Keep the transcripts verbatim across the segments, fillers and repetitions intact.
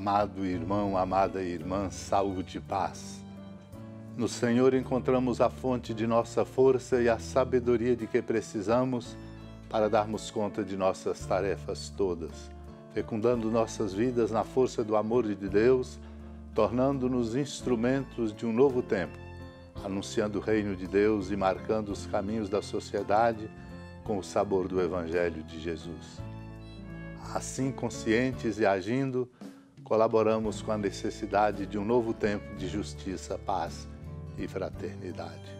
Amado irmão, amada irmã, saúde e paz. No Senhor encontramos a fonte de nossa força e a sabedoria de que precisamos para darmos conta de nossas tarefas todas, fecundando nossas vidas na força do amor de Deus, tornando-nos instrumentos de um novo tempo, anunciando o reino de Deus e marcando os caminhos da sociedade com o sabor do Evangelho de Jesus. Assim, conscientes e agindo, colaboramos com a necessidade de um novo tempo de justiça, paz e fraternidade.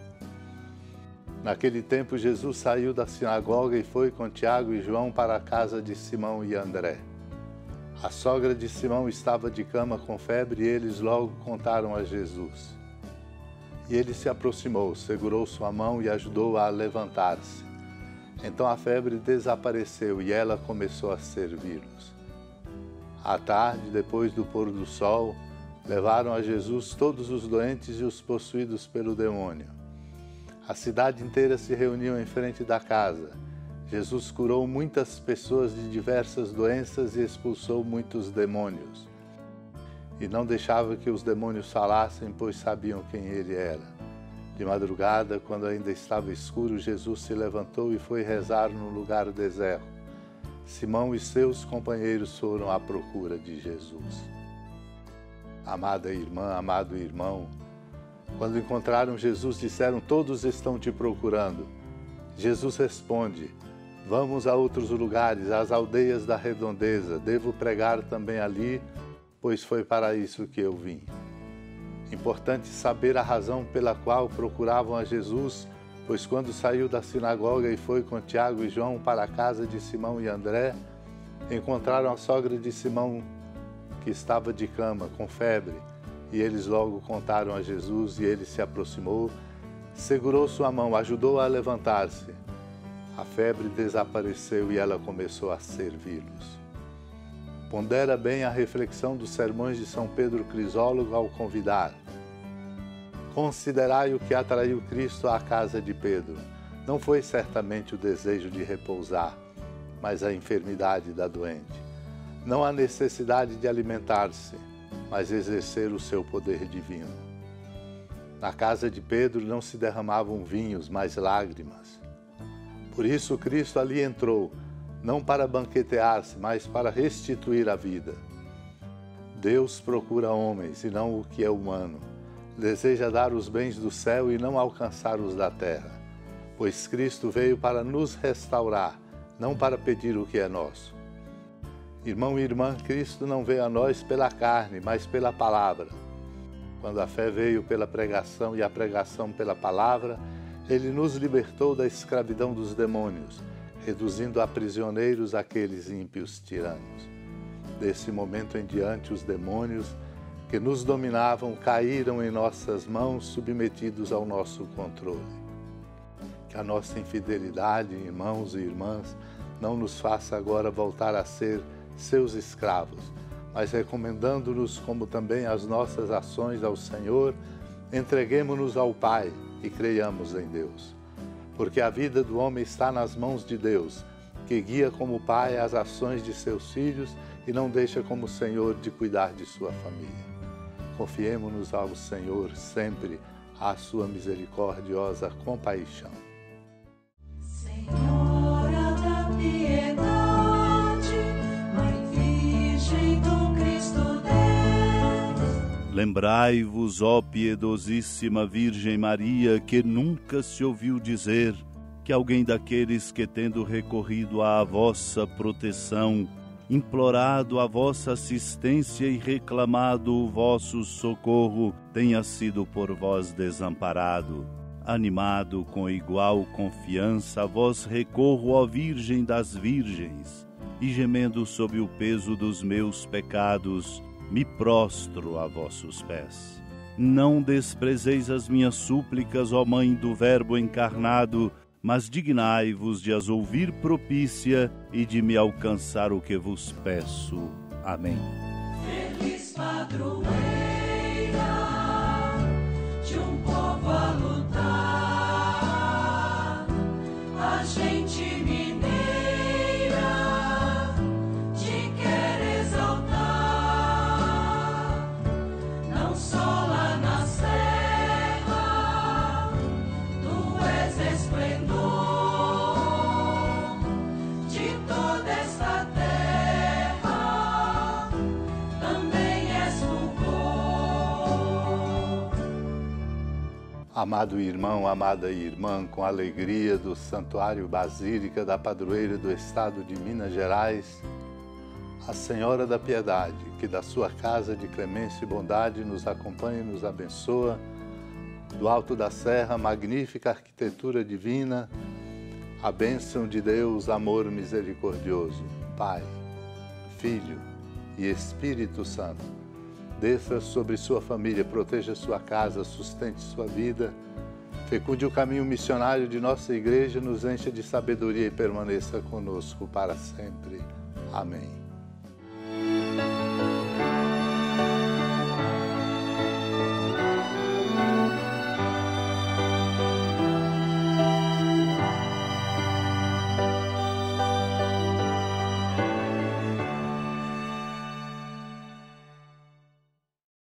Naquele tempo, Jesus saiu da sinagoga e foi com Tiago e João para a casa de Simão e André. A sogra de Simão estava de cama com febre e eles logo contaram a Jesus. E ele se aproximou, segurou sua mão e ajudou-a a levantar-se. Então a febre desapareceu e ela começou a servir-los. À tarde, depois do pôr do sol, levaram a Jesus todos os doentes e os possuídos pelo demônio. A cidade inteira se reuniu em frente da casa. Jesus curou muitas pessoas de diversas doenças e expulsou muitos demônios. E não deixava que os demônios falassem, pois sabiam quem ele era. De madrugada, quando ainda estava escuro, Jesus se levantou e foi rezar no lugar deserto. Simão e seus companheiros foram à procura de Jesus. Amada irmã, amado irmão, quando encontraram Jesus, disseram: todos estão te procurando. Jesus responde: vamos a outros lugares, às aldeias da redondeza, devo pregar também ali, pois foi para isso que eu vim. Importante saber a razão pela qual procuravam a Jesus, pois quando saiu da sinagoga e foi com Tiago e João para a casa de Simão e André, encontraram a sogra de Simão, que estava de cama, com febre, e eles logo contaram a Jesus, e ele se aproximou, segurou sua mão, ajudou-a a levantar-se. A febre desapareceu e ela começou a servi-los. Pondera bem a reflexão dos sermões de São Pedro Crisólogo ao convidar: considerai o que atraiu Cristo à casa de Pedro. Não foi certamente o desejo de repousar, mas a enfermidade da doente. Não a necessidade de alimentar-se, mas exercer o seu poder divino. Na casa de Pedro não se derramavam vinhos, mas lágrimas. Por isso Cristo ali entrou, não para banquetear-se, mas para restituir a vida. Deus procura homens e não o que é humano. Deseja dar os bens do céu e não alcançar os da terra, pois Cristo veio para nos restaurar, não para pedir o que é nosso. Irmão e irmã, Cristo não veio a nós pela carne, mas pela palavra. Quando a fé veio pela pregação e a pregação pela palavra, Ele nos libertou da escravidão dos demônios, reduzindo a prisioneiros aqueles ímpios tiranos. Desse momento em diante, os demônios que nos dominavam caíram em nossas mãos, submetidos ao nosso controle. Que a nossa infidelidade, irmãos e irmãs, não nos faça agora voltar a ser seus escravos, mas recomendando-nos, como também as nossas ações ao Senhor, entreguemo-nos ao Pai e creiamos em Deus. Porque a vida do homem está nas mãos de Deus, que guia como Pai as ações de seus filhos e não deixa como Senhor de cuidar de sua família. Confiemo-nos ao Senhor sempre, à sua misericordiosa compaixão. Senhora da piedade, Mãe Virgem do Cristo Deus. Lembrai-vos, ó piedosíssima Virgem Maria, que nunca se ouviu dizer que alguém daqueles que, tendo recorrido à vossa proteção, implorado a vossa assistência e reclamado o vosso socorro, tenha sido por vós desamparado. Animado com igual confiança, a vós recorro, ó Virgem das Virgens, e gemendo sob o peso dos meus pecados, me prostro a vossos pés. Não desprezeis as minhas súplicas, ó Mãe do Verbo encarnado, mas dignai-vos de as ouvir propícia e de me alcançar o que vos peço. Amém. Feliz padroeira de um povo a lutar, a gente mineira te quer exaltar. Amado irmão, amada irmã, com a alegria do Santuário Basílica da Padroeira do Estado de Minas Gerais, a Senhora da Piedade, que da sua casa de clemência e bondade nos acompanha e nos abençoa, do alto da serra, magnífica arquitetura divina, a bênção de Deus, amor misericordioso, Pai, Filho e Espírito Santo, desça sobre sua família, proteja sua casa, sustente sua vida, fecunde o caminho missionário de nossa igreja, nos encha de sabedoria e permaneça conosco para sempre. Amém.